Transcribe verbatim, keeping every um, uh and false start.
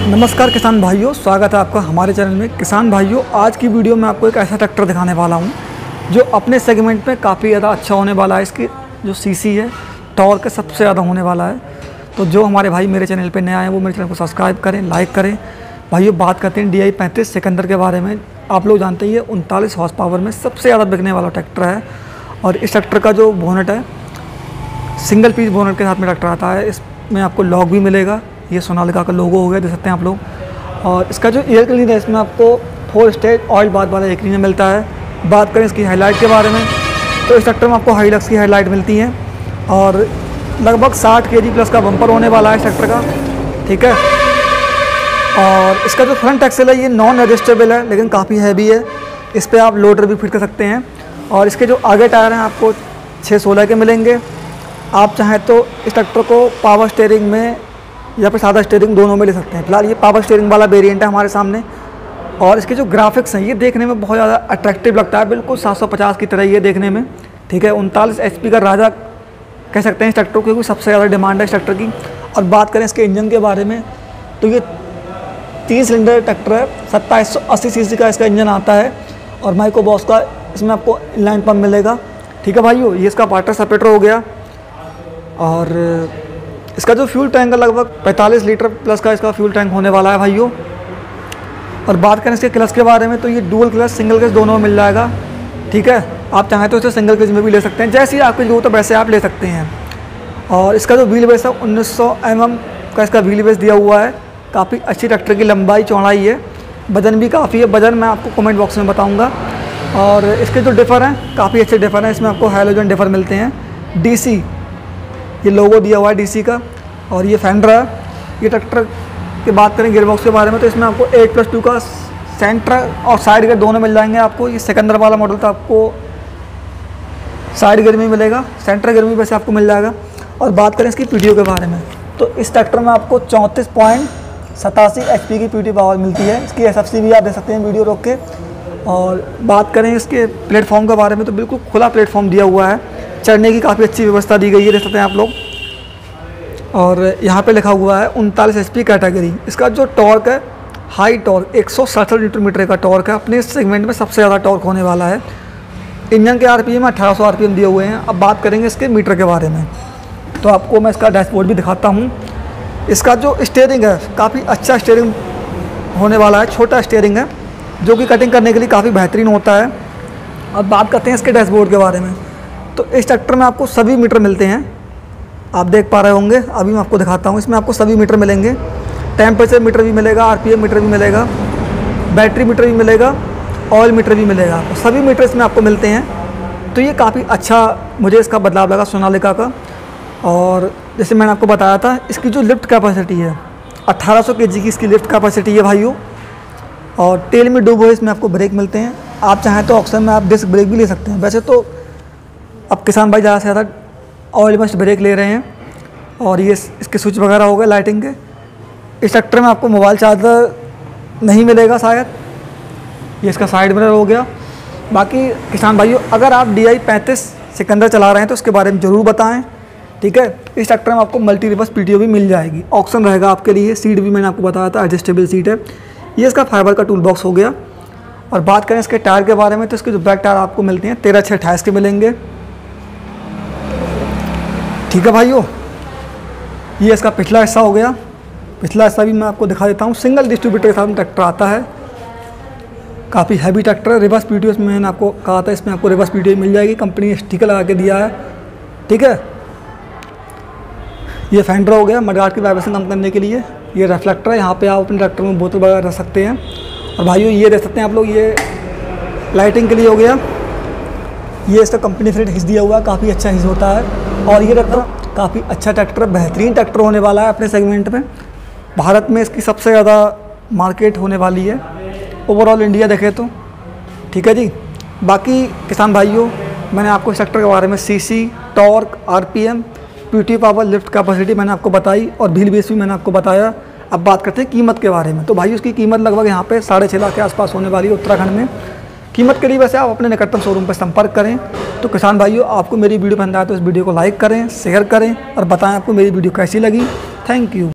नमस्कार किसान भाइयों, स्वागत है आपका हमारे चैनल में। किसान भाइयों, आज की वीडियो में आपको एक ऐसा ट्रैक्टर दिखाने वाला हूं जो अपने सेगमेंट में काफ़ी ज़्यादा अच्छा होने वाला है। इसकी जो सीसी है, टॉर्क सबसे ज़्यादा होने वाला है। तो जो हमारे भाई मेरे चैनल पे नए आए हैं वो मेरे चैनल को सब्सक्राइब करें, लाइक करें। भाइयों, बात करते हैं डी आई पैंतीस सिकंदर के बारे में। आप लोग जानते ही है उनतालीस हॉर्स पावर में सबसे ज़्यादा बिकने वाला ट्रैक्टर है। और इस ट्रैक्टर का जो बोनट है, सिंगल पीस बोनट के साथ में ट्रैक्टर आता है। इसमें आपको लॉक भी मिलेगा। ये सोनालिका का लोगो हो गया, देख सकते हैं आप लोग। और इसका जो एयर क्लीनर है, इसमें आपको फोर स्टेज ऑयल बाथ वाला एयर क्लीनर मिलता है। बात करें इसकी हाईलाइट के बारे में, तो इस ट्रैक्टर में आपको हाईलक्स की हाईलाइट मिलती है। और लगभग साठ के जी प्लस का बम्पर होने वाला है इस ट्रैक्टर का, ठीक है। और इसका जो फ्रंट एक्सेल है ये नॉन एडजस्टेबल है, लेकिन काफ़ी हैवी है। इस पर आप लोडर भी फिट कर सकते हैं। और इसके जो आगे टायर हैं आपको छः सोलह के मिलेंगे। आप चाहें तो इस ट्रैक्टर को पावर स्टीयरिंग में या फिर सादा स्टीयरिंग दोनों में ले सकते हैं। फिलहाल ये पावर स्टीयरिंग वाला वेरिएंट है हमारे सामने। और इसके जो ग्राफिक्स हैं ये देखने में बहुत ज़्यादा अट्रैक्टिव लगता है, बिल्कुल सात सौ पचास की तरह ये देखने में, ठीक है। उनतालीस एच पी का राजा कह सकते हैं इस ट्रैक्टर को, क्योंकि सबसे ज़्यादा डिमांड है इस ट्रैक्टर की। और बात करें इसके इंजन के बारे में, तो ये तीन सिलेंडर ट्रैक्टर है। सत्ताईस सौ अस्सी सी सी का इसका इंजन आता है। और माइक्रो बॉस का इसमें आपको इनलाइन पंप मिलेगा, ठीक है भाइयों। ये इसका वाटर सेपरेटर हो गया। और इसका जो फ्यूल टैंक है लगभग पैंतालीस लीटर प्लस का इसका फ्यूल टैंक होने वाला है भाइयों। और बात करें इसके क्लच के बारे में, तो ये डुअल क्लच सिंगल क्लच दोनों में मिल जाएगा, ठीक है। आप चाहें तो इसे सिंगल क्लच में भी ले सकते हैं, जैसी आपकी जरूरत है वैसे आप ले सकते हैं। और इसका जो व्हील बेस है उन्नीस सौ एम एम का इसका व्हील बेस दिया हुआ है। काफ़ी अच्छी ट्रैक्टर की लंबाई चौड़ाई है। वजन भी काफ़ी है, वजन मैं आपको कमेंट बॉक्स में बताऊँगा। और इसके जो डिफर हैं काफ़ी अच्छे डिफर हैं। इसमें आपको हैलोजन डिफर मिलते हैं। डी सी ये लोगो दिया हुआ है डीसी का। और ये फेंडर है। ये ट्रैक्टर की बात करें गियर बॉक्स के बारे में, तो इसमें आपको एट प्लस टू का सेंटर और साइड गियर दोनों मिल जाएंगे आपको। ये सिकंदर वाला मॉडल था, आपको साइड गियर में मिलेगा, सेंटर गियर में वैसे आपको मिल जाएगा। और बात करें इसकी पीटीओ के बारे में, तो इस ट्रैक्टर में आपको चौंतीस पॉइंट सतासी एच पी की पीटीओ पावर मिलती है। इसकी एस एफ सी भी आप देख सकते हैं वीडियो रोक के। और बात करें इसके प्लेटफॉर्म के बारे में, तो बिल्कुल खुला प्लेटफॉर्म दिया हुआ है। चढ़ने की काफ़ी अच्छी व्यवस्था दी गई है, देख सकते हैं आप लोग। और यहाँ पे लिखा हुआ है उनतालीस एच पी कैटेगरी। इसका जो टॉर्क है हाई टॉर्क एक सौ सड़सठ न्यूटन मीटर का टॉर्क है। अपने सेगमेंट में सबसे ज़्यादा टॉर्क होने वाला है। इंजन के आरपीएम अठारह सौ आरपीएम दिए हुए हैं। अब बात करेंगे इसके मीटर के बारे में, तो आपको मैं इसका डैशबोर्ड भी दिखाता हूँ। इसका जो स्टीयरिंग है काफ़ी अच्छा स्टीयरिंग होने वाला है। छोटा स्टीयरिंग है जो कि कटिंग करने के लिए काफ़ी बेहतरीन होता है। अब बात करते हैं इसके डैशबोर्ड के बारे में, तो इस ट्रैक्टर में आपको सभी मीटर मिलते हैं। आप देख पा रहे होंगे, अभी मैं आपको दिखाता हूँ। इसमें आपको सभी मीटर मिलेंगे। टेम्परेचर मीटर भी मिलेगा, आरपीएम मीटर भी मिलेगा, बैटरी मीटर भी मिलेगा, ऑयल मीटर भी मिलेगा। आपको सभी मीटर इसमें आपको मिलते हैं। तो ये काफ़ी अच्छा मुझे इसका बदलाव लगा सोनालिका का। और जैसे मैंने आपको बताया था, इसकी जो लिफ्ट कैपेसिटी है अट्ठारह सौ के जी की इसकी लिफ्ट कैपेसिटी है भाइयों। और टेल में डूब हुए इसमें आपको ब्रेक मिलते हैं। आप चाहें तो ऑप्शन में आप डिस्क ब्रेक भी ले सकते हैं। वैसे तो अब किसान भाई ज़्यादा से ज़्यादा ऑयल मस्ट ब्रेक ले रहे हैं। और ये इसके स्विच वगैरह हो गए लाइटिंग के। इस ट्रैक्टर में आपको मोबाइल चार्जर नहीं मिलेगा शायद। ये इसका साइड मिरर हो गया। बाकी किसान भाइयों, अगर आप डी आई पैंतीस सिकंदर चला रहे हैं तो उसके बारे में ज़रूर बताएं, ठीक है। इस ट्रैक्टर में आपको मल्टी रिवर्स पीटीओ भी मिल जाएगी। ऑप्शन रहेगा आपके लिए। सीट भी मैंने आपको बताया था एडजस्टेबल सीट है। ये इसका फाइबर का टूल बॉक्स हो गया। और बात करें इसके टायर के बारे में, तो इसके जो बैक टायर आपको मिलते हैं तेरह छः अट्ठाईस के मिलेंगे, ठीक है भाइयों। ये इसका पिछला हिस्सा हो गया। पिछला हिस्सा भी मैं आपको दिखा देता हूँ। सिंगल डिस्ट्रीब्यूटर के साथ ट्रैक्टर आता है। काफ़ी हैवी ट्रैक्टर है। रिवर्स पीटीओ इसमें मैंने आपको कहा था, इसमें आपको रिवर्स पीटीओ मिल जाएगी। कंपनी ने स्टिकर लगा के दिया है, ठीक है। ये फेंडर हो गया मडगार्ड की वाइब्रेशन कम करने के लिए। ये रिफ्लेक्टर है, यहाँ पे आप अपने ट्रैक्टर में बोतल वगैरह रख सकते हैं। और भाइयों ये देख सकते हैं आप लोग, ये लाइटिंग के लिए हो गया। ये इसका कंपनी फिट हिस्स दिया हुआ है, काफ़ी अच्छा हिस्स होता है। और ये ट्रैक्टर काफ़ी अच्छा ट्रैक्टर, बेहतरीन ट्रैक्टर होने वाला है अपने सेगमेंट में। भारत में इसकी सबसे ज़्यादा मार्केट होने वाली है ओवरऑल इंडिया देखें तो, ठीक है जी। बाकी किसान भाइयों, मैंने आपको इस ट्रैक्टर के बारे में CC, torque, RPM, PT power, lift capacity मैंने आपको बताई। और व्हील बेस भी मैंने आपको बताया। अब बात करते हैं कीमत के बारे में, तो भाई उसकी कीमत लगभग यहाँ पे साढ़े छः लाख के आसपास होने वाली है उत्तराखंड में। कीमत के लिए वैसे आप अपने निकटतम शोरूम पर संपर्क करें। तो किसान भाइयों, आपको मेरी वीडियो पसंद आए तो इस वीडियो को लाइक करें, शेयर करें और बताएं आपको मेरी वीडियो कैसी लगी। Thank you.